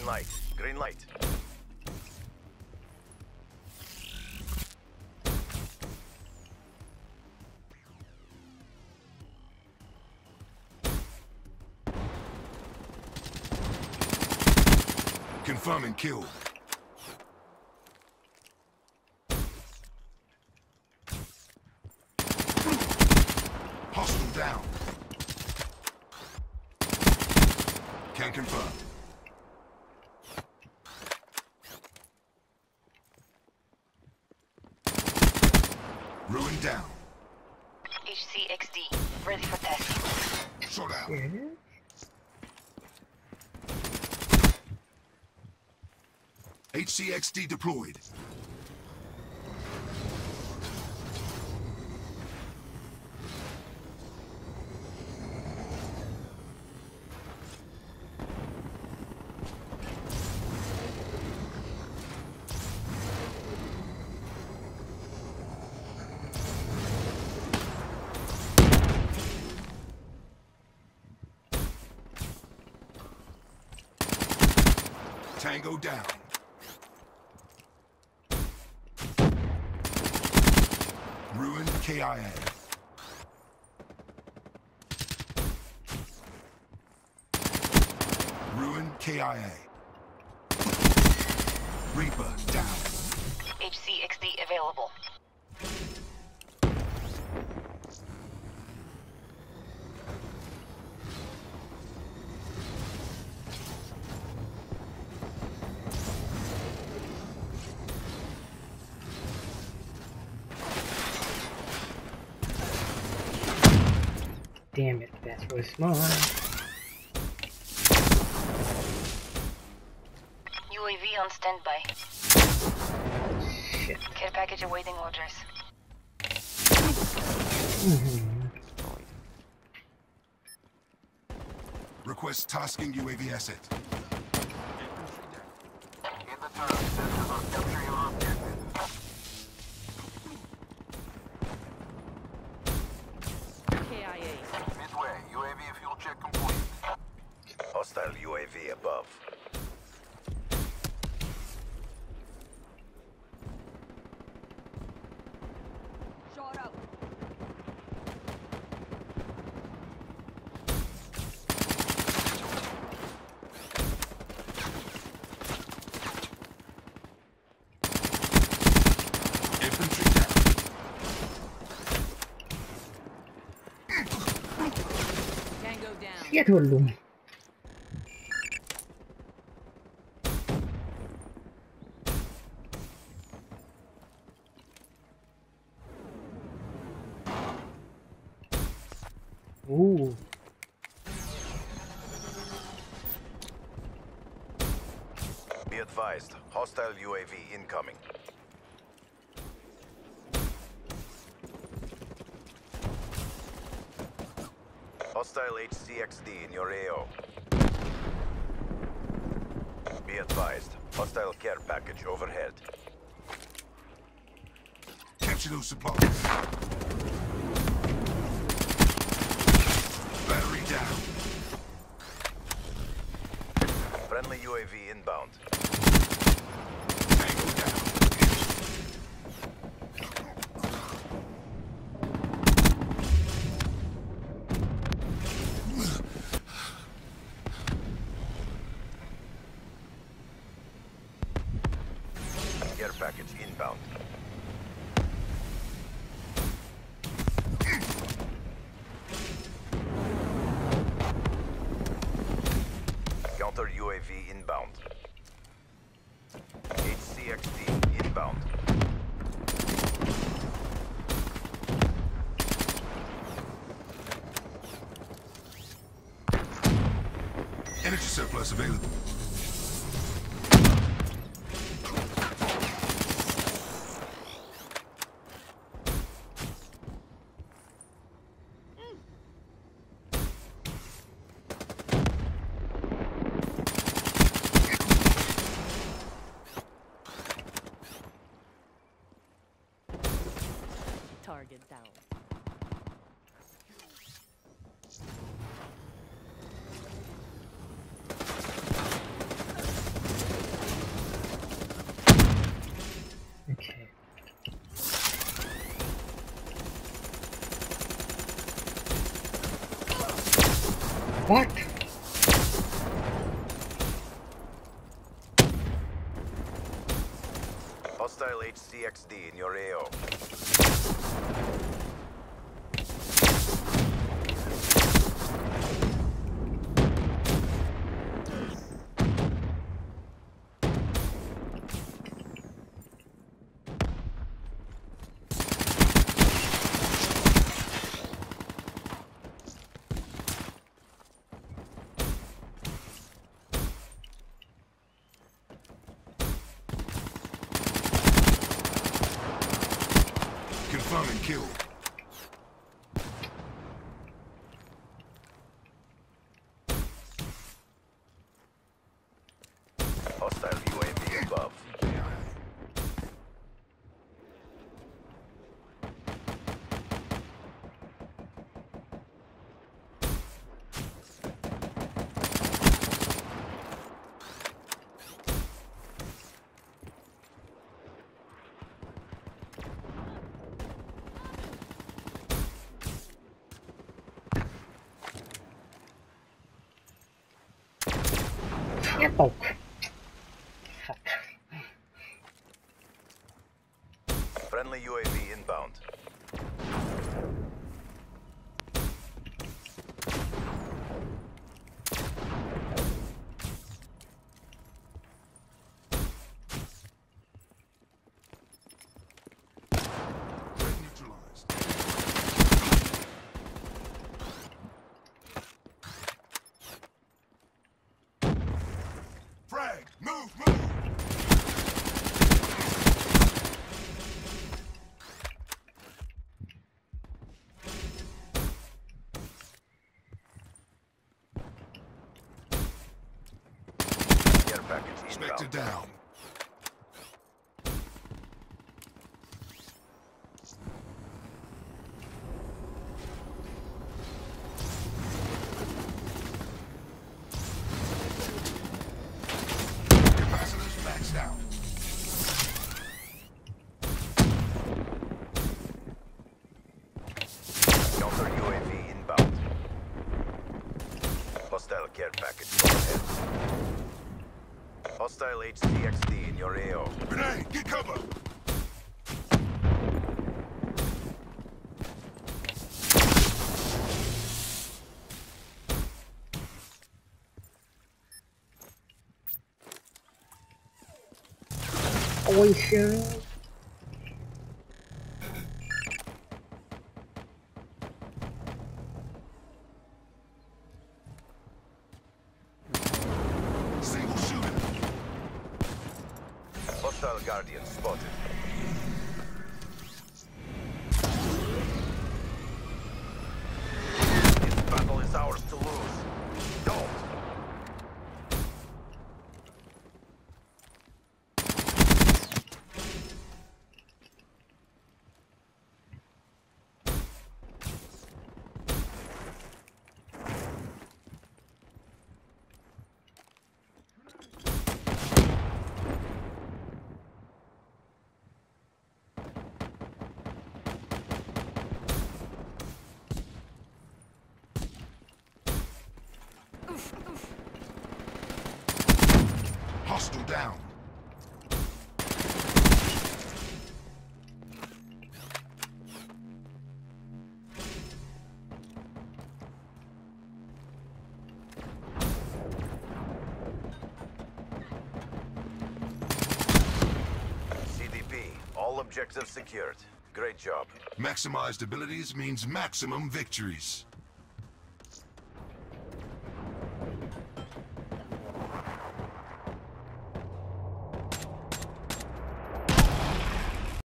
Green light. Green light. Confirming kill. Hostile down. Can confirm. Ruin down. HCXD, ready for test. Shot out. HCXD deployed. Tango down. Ruined KIA. Ruined KIA. Reaper down. HCXD available. Damn it, that's really smart. UAV on standby. Shit. Care package awaiting orders. Request tasking UAV asset. In the turret, sensors on capture your objective. KIA. Midway, UAV fuel check complete. Hostile UAV above. Shot out. Infantry down. Tango down. Get her loom. Ooh. Be advised, hostile UAV incoming. Hostile HCXD in your AO. Be advised, hostile care package overhead. Capture those supplies. Battery down. Friendly UAV inbound. Tango down. Care package inbound. Counter UAV inbound. HCXD inbound. Energy surplus available. Target down. What? Hostile HCXD in your AO. Confirming kill. Hostile UAV above. Nie tok. Fuck. Friendly UAV inbound. Threat neutralized. Frag! Move! Move! Care package Spectre inbound. down. Capacitors maxed out. Counter UAV inbound. Hostile care package overhead. Hostile HCXD in your AO. Grenade! Get cover! Holy shit. Single shooter. Hostile Guardian spotted. This battle is ours to lose. Don't! Hostile down. CDP, all objectives secured. Great job. Maximized abilities means maximum victories.